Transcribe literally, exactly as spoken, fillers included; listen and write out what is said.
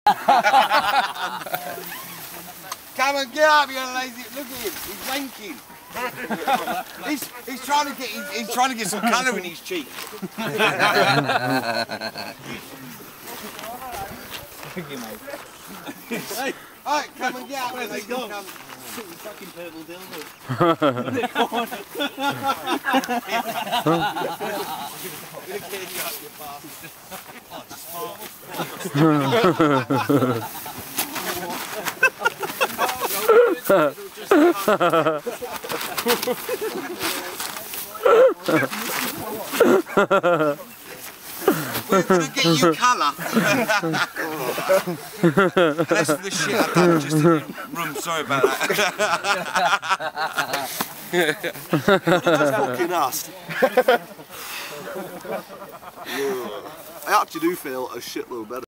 Come on, get up, you lazy. Look at him. He's wanking. he's he's trying to get he's, he's trying to get some colour in his cheek. Thank you, mate. Hey, alright, come and get up. Where's it gone? Fucking purple dildo. We're gonna get you colour. That's the shit I've done just in the room, sorry about that. That's fucking us. I actually do feel a shitload better.